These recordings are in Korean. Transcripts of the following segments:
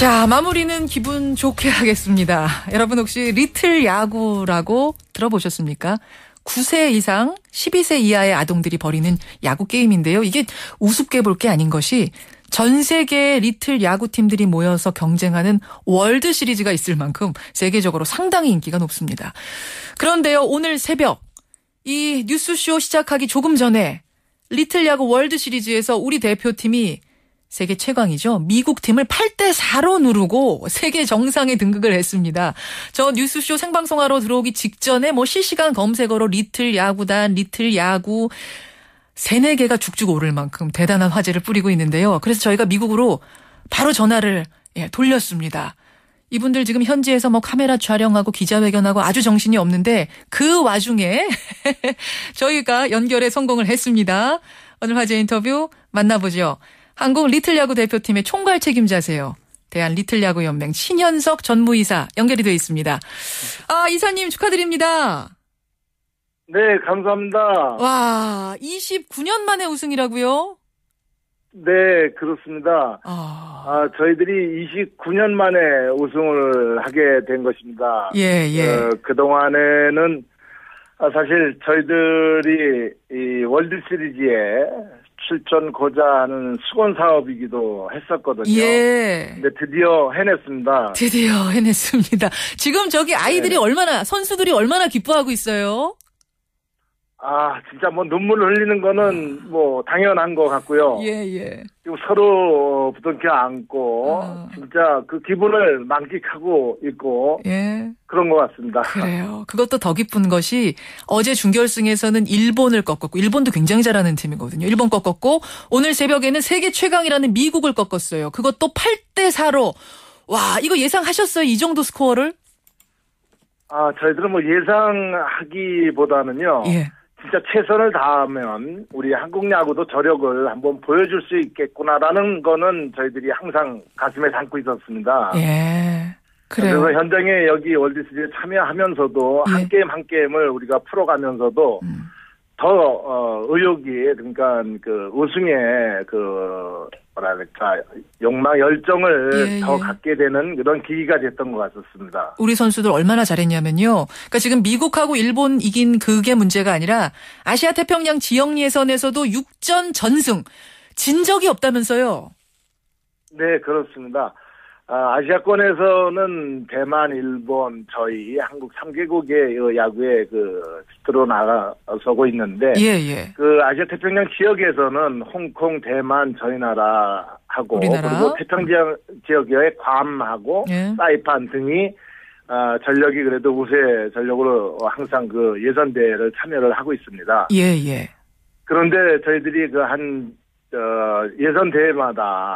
자, 마무리는 기분 좋게 하겠습니다. 여러분 혹시 리틀 야구라고 들어보셨습니까? 9세 이상 12세 이하의 아동들이 벌이는 야구 게임인데요. 이게 우습게 볼 게 아닌 것이 전 세계의 리틀 야구팀들이 모여서 경쟁하는 월드 시리즈가 있을 만큼 세계적으로 상당히 인기가 높습니다. 그런데요, 오늘 새벽 이 뉴스쇼 시작하기 조금 전에 리틀 야구 월드 시리즈에서 우리 대표팀이 세계 최강이죠. 미국 팀을 8대4로 누르고 세계 정상에 등극을 했습니다. 저 뉴스쇼 생방송하러 들어오기 직전에 실시간 검색어로 리틀 야구단, 리틀 야구 3-4개가 죽죽 오를 만큼 대단한 화제를 뿌리고 있는데요. 그래서 저희가 미국으로 바로 전화를 돌렸습니다. 이분들 지금 현지에서 카메라 촬영하고 기자회견하고 아주 정신이 없는데 그 와중에 저희가 연결에 성공을 했습니다. 오늘 화제 인터뷰 만나보죠. 한국 리틀 야구 대표팀의 총괄 책임자세요. 대한리틀야구연맹 신현석 전무이사 연결이 되어 있습니다. 아, 이사님 축하드립니다. 네, 감사합니다. 와, 29년 만에 우승이라고요? 네, 그렇습니다. 저희들이 29년 만에 우승을 하게 된 것입니다. 예. 그동안에는 사실 저희들이 이 월드 시리즈에 출전고자 하는 수건 사업이기도 했었거든요. 예. 근데 드디어 해냈습니다. 드디어 해냈습니다. 지금 저기 아이들이 선수들이 얼마나 기뻐하고 있어요? 진짜 눈물 흘리는 거는 당연한 것 같고요. 예. 그리고 서로 부둥켜 안고 진짜 그 기분을 만끽하고 있고 그런 것 같습니다. 그래요. 그것도 더 기쁜 것이 어제 준결승에서는 일본을 꺾었고, 일본도 굉장히 잘하는 팀이거든요. 일본 꺾었고 오늘 새벽에는 세계 최강이라는 미국을 꺾었어요. 그것도 8대4로. 와, 이거 예상하셨어요? 이 정도 스코어를? 저희들은 예상하기보다는요. 예. 진짜 최선을 다하면 우리 한국 야구도 저력을 한번 보여줄 수 있겠구나라는 거는 저희들이 항상 가슴에 담고 있었습니다. 예. 그래요. 그래서 현장에 여기 월드시리즈에 참여하면서도 한 게임 한 게임을 우리가 풀어가면서도 더 의욕이, 그러니까 우승의 욕망, 열정을 더 갖게 되는 그런 계기가 됐던 것 같았습니다. 우리 선수들 얼마나 잘했냐면요. 그러니까 지금 미국하고 일본 이긴 그게 문제가 아니라 아시아 태평양 지역 예선에서도 6전 전승, 진 적이 없다면서요. 네, 그렇습니다. 아시아권에서는 대만, 일본, 저희 한국 3개국의 야구에 들어나서고 있는데, 아시아 태평양 지역에서는 홍콩, 대만, 저희 나라하고, 그리고 태평양 지역의 괌하고 사이판 등이 전력이 그래도 우세 전력으로 항상 예선대회를 참여를 하고 있습니다. 예. 그런데 저희들이 예선 대회마다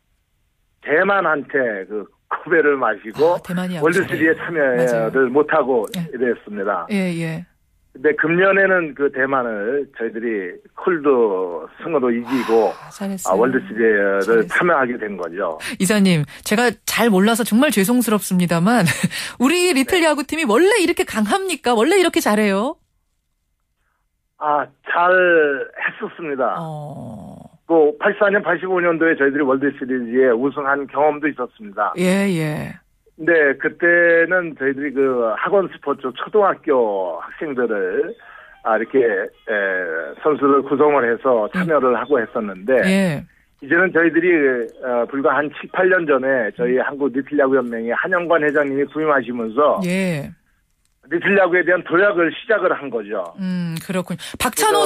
대만한테 코베를 마시고 월드시리즈에 참여를 못하고 이랬습니다. 예. 근데 금년에는 대만을 저희들이 콜드 승으로 이기고 월드시리즈를 참여하게 된 거죠. 이사님, 제가 잘 몰라서 정말 죄송스럽습니다만 우리 리틀 야구팀이 원래 이렇게 강합니까? 원래 이렇게 잘해요? 잘 했었습니다. 84년, 85년도에 저희들이 월드시리즈에 우승한 경험도 있었습니다. 예. 근데 그때는 저희들이 학원 스포츠 초등학교 학생들을 이렇게 선수를 구성을 해서 참여를 하고 했었는데 이제는 저희들이 불과 한 7, 8년 전에 저희 한국 리틀야구연맹의 한영관 회장님이 부임하시면서 리틀야구에 대한 도약을 시작을 한 거죠. 그렇군요. 박찬호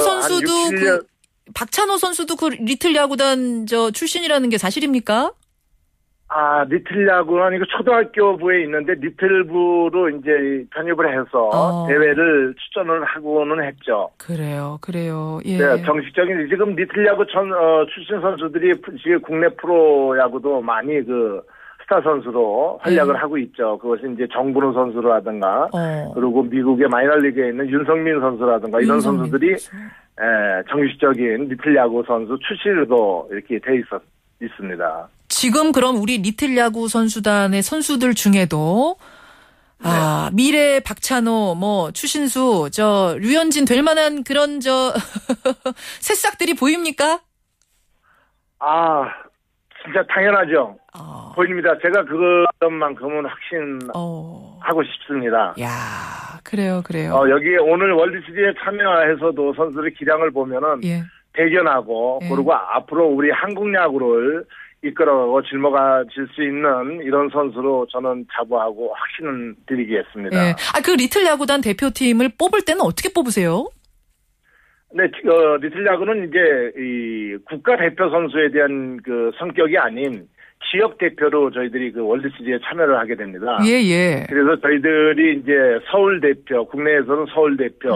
선수도 리틀 야구단 출신이라는 게 사실입니까? 리틀야구는 아니고 초등학교부에 있는데 리틀부로 이제 편입을 해서 대회를 출전을 하고는 했죠. 그래요. 예. 네, 정식적인 지금 리틀야구 출신 선수들이 지금 국내 프로야구도 많이 스타 선수로 활약을 하고 있죠. 그것이 이제 정근우 선수라든가 그리고 미국의 마이너리그에 있는 윤성민 선수라든가 이런 선수들이 정식적인 리틀 야구 선수 출신으로 이렇게 돼 있습니다. 지금 그럼 우리 리틀 야구 선수단의 선수들 중에도 미래 박찬호, 추신수, 류현진 될 만한 그런 새싹들이 보입니까? 진짜 당연하죠. 보입니다. 제가 그것만큼은 확신하고 싶습니다. 야, 그래요. 여기 오늘 월드시리즈에 참여해서도 선수들의 기량을 보면은 대견하고 그리고 앞으로 우리 한국 야구를 이끌어가고 짊어질 수 있는 이런 선수로 저는 자부하고 확신을 드리겠습니다. 예. 그 리틀 야구단 대표팀을 뽑을 때는 어떻게 뽑으세요? 네, 리틀 야구는 이제 이 국가 대표 선수에 대한 그 성격이 아닌 지역 대표로 저희들이 그 월드 시리즈에 참여를 하게 됩니다. 예. 그래서 저희들이 이제 서울 대표, 국내에서는 서울 대표,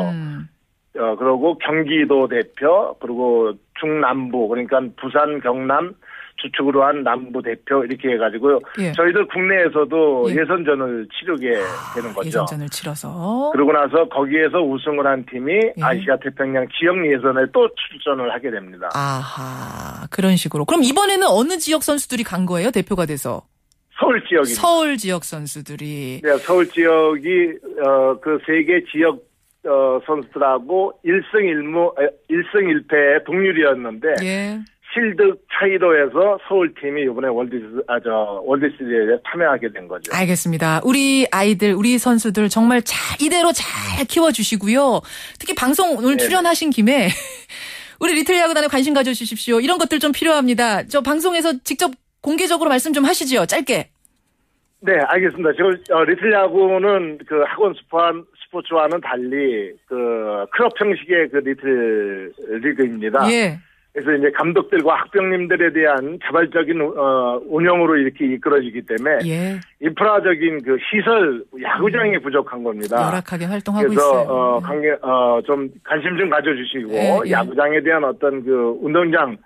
그리고 경기도 대표, 그리고 중남부, 그러니까 부산, 경남 주축으로 한 남부 대표 이렇게 해가지고 저희들 국내에서도 예선전을 치르게 되는 거죠. 예선전을 치러서. 그러고 나서 거기에서 우승을 한 팀이 아시아 태평양 지역 예선에 또 출전을 하게 됩니다. 아하, 그런 식으로. 그럼 이번에는 어느 지역 선수들이 간 거예요? 대표가 돼서? 서울 지역입니다. 서울 지역 선수들이. 네, 서울 지역이 그 세 개 지역 선수들하고 1승 1패의 동률이었는데 실드 차이로 해서 서울팀이 이번에 월드시리즈에 참여하게 된 거죠. 알겠습니다. 우리 아이들, 우리 선수들 정말 이대로 잘 키워주시고요. 특히 방송 오늘 출연하신 김에 우리 리틀 야구단에 관심 가져주십시오. 이런 것들 좀 필요합니다. 저 방송에서 직접 공개적으로 말씀 좀 하시죠. 짧게. 네, 알겠습니다. 리틀 야구는 그 학원 스포츠와는 달리 그 클럽 형식의 그 리틀 리그입니다. 그래서 이제 감독들과 학병님들에 대한 자발적인 운영으로 이렇게 이끌어지기 때문에 인프라적인 그 시설 야구장이 부족한 겁니다. 열악하게 활동하고 있어요. 그래서 좀 관심 좀 가져주시고 야구장에 대한 어떤 그 운동장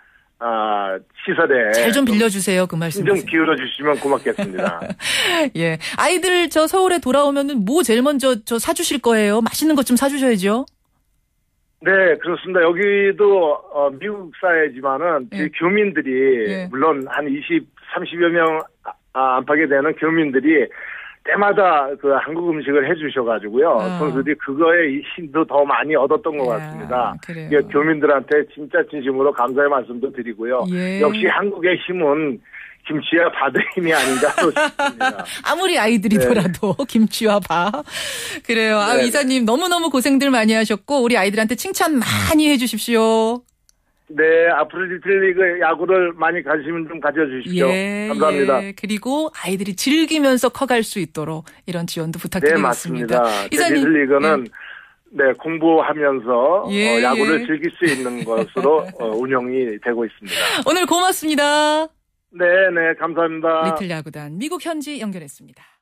시설에 잘 좀 빌려주세요. 그 말씀 좀 기울여 주시면 고맙겠습니다. 예, 아이들 저 서울에 돌아오면은 뭐 제일 먼저 저 사주실 거예요? 맛있는 것 좀 사주셔야죠. 네, 그렇습니다. 여기도 미국 사회지만은 교민들이 물론 한 30여 명 안팎에 되는 교민들이 때마다 그 한국 음식을 해주셔가지고요. 선수들이 그거에 힘도 더 많이 얻었던 것 같습니다. 교민들한테 진짜 진심으로 감사의 말씀도 드리고요. 역시 한국의 힘은 김치와 밥의 힘이 아닌가 싶습니다. 아무리 아이들이더라도 김치와 밥. 그래요. 이사님 너무너무 고생들 많이 하셨고 우리 아이들한테 칭찬 많이 해주십시오. 네, 앞으로 리틀리그 야구를 많이 관심 좀 가져주십시오. 감사합니다. 그리고 아이들이 즐기면서 커갈 수 있도록 이런 지원도 부탁드리겠습니다. 네, 맞습니다. 이사님, 리틀리그는 공부하면서 야구를 즐길 수 있는 것으로 운영이 되고 있습니다. 오늘 고맙습니다. 네, 감사합니다. 리틀 야구단 미국 현지 연결했습니다.